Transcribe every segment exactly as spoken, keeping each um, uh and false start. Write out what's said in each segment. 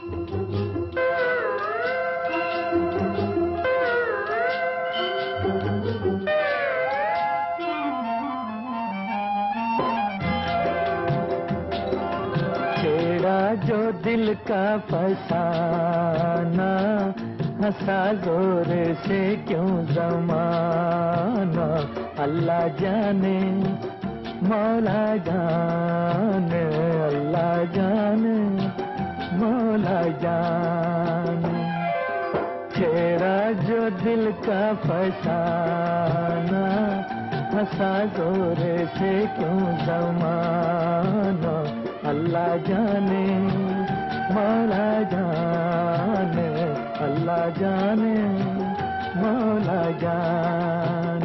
छेड़ा जो दिल का फसाना, हंसा जोर से क्यों ज़माना, अल्लाह जाने मौला जाने, अल्लाह जाने मौला जाने। छेड़ा जो दिल का फसाना, हंसा जोर से क्यों ज़माना, अल्लाह जाने मौला जाने, अल्लाह जाने मौला जाने।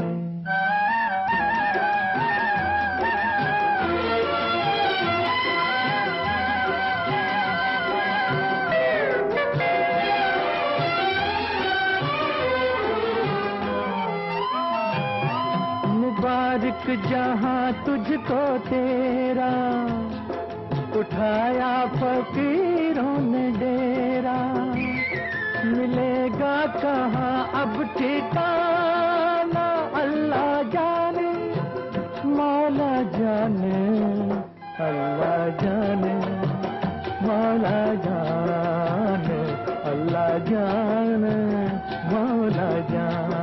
मुबारक जहां तुझको तेरा, उठाया फकीरों ने डेरा, मिलेगा कहाँ अब ठिकाना, अल्लाह जाने मौला जाने, अल्लाह जाने मौला जाने, अल्लाह जाने मौला जाने।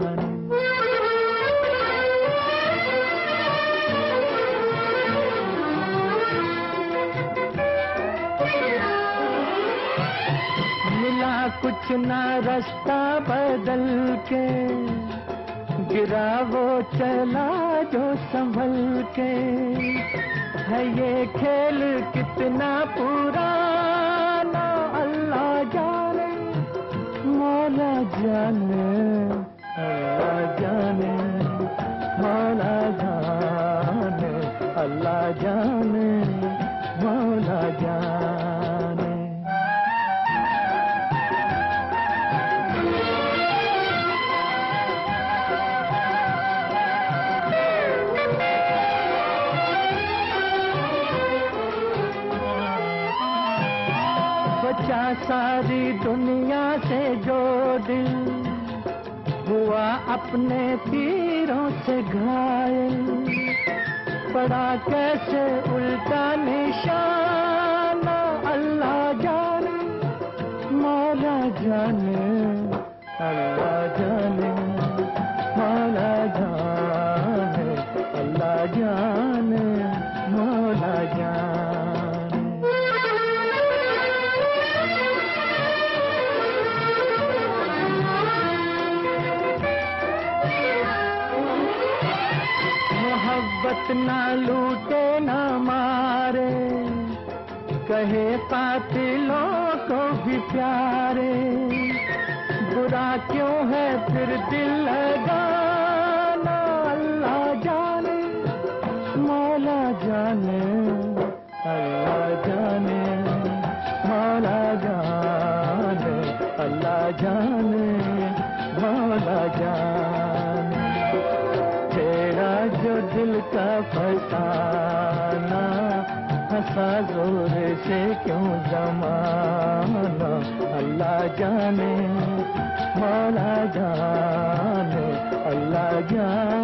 कुछ ना रास्ता बदल के, गिरा वो चला जो संभल के, है ये खेल कितना पुराना, अल्लाह जाने मौला जाने, अल्लाह जाने मौला जाने, अल्लाह जाने मौला जाने। बचा सारी दुनिया से जो दिल, हुआ अपने तीरों से घायल, पड़ा कैसे उल्टा निशाना, अल्लाह जाने मौला जाने, अल्लाह जाने मौला जाने, अल्लाह जाने मौला जाने। मोहब्बत ना लूटे ना मारे, कहे कातिलों को भी प्यारे, बुरा क्यों है फिर दिल लगाना, अल्लाह जाने मौला जाने, अल्लाह जाने मौला जाने, अल्लाह जाने मौला जाने। तेरा जो दिल का फसाना, हंसा जोर से क्यों ज़माना, अल्लाह जाने मौला जाने, अल्लाह जाने